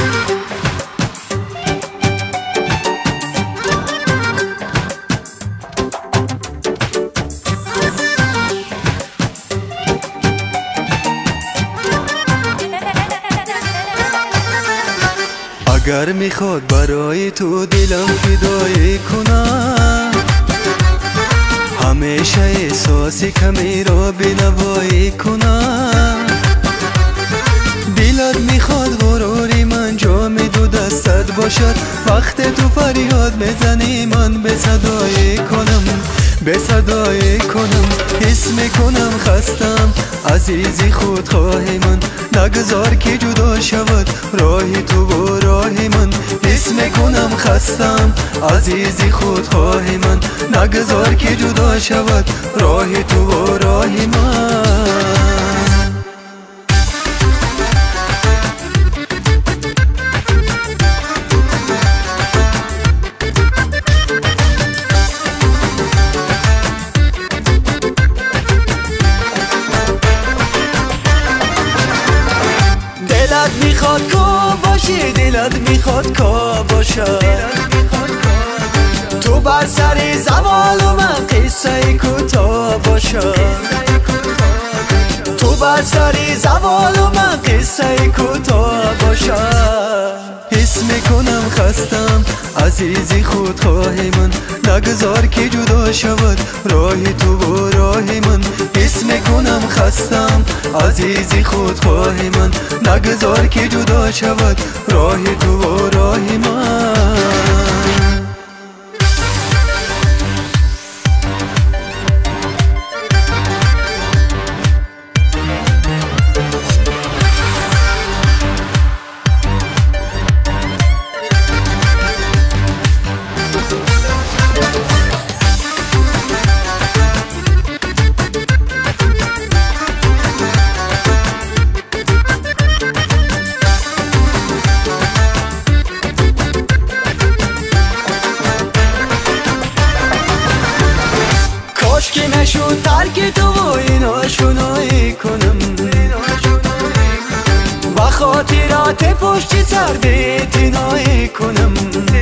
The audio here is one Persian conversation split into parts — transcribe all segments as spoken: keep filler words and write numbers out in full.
اگر میخواد برای تو دلم فدایی کنم، همیشه احساس کمی را بنوایی کنم. دلت میخواد غروری من جام دو دستت باشد، وقت تو فریاد میزنی من به صدایی کنم، به صدایی کنم. حس میکنم خستم عزیزی خودخواه من، نگذار که جدا شود راه تو و راه من. حس میکنم خستم عزیزی خودخواه من، نگذار که جدا شود راه تو و راه من. دلت میخواد کا باشی، دلت میخواد کا باشد، تو بر سر زوال و من قصه کوتاه باشد، تو بر سر زوال و من قصه کوتاه باشد. حس میکنم خستم عزیزی خودخواه من، نگذار که جدا شود راه تو و راه من. حس میکنم خستم عزیزی خودخواه من، نگذار که جدا شود راه تو و راه من. که نشد ترک تو و این آشنایی کنم، و خاطرات پشت سر بی‌اعتنایی کنم،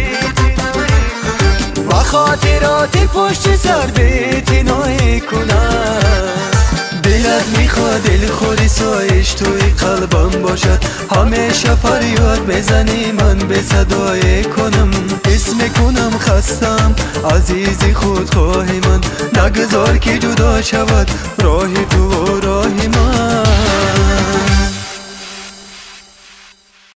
و خاطرات پشت سر بی‌اعتنایی کنم. دلت میخواد دلخوری سایش توی قلبم باشد، همیشه فریاد میزنی من به صدایی کنم. حس میکنم خستم عزیزی خودخواه من، نگذار که جدا شود راه تو و راه من.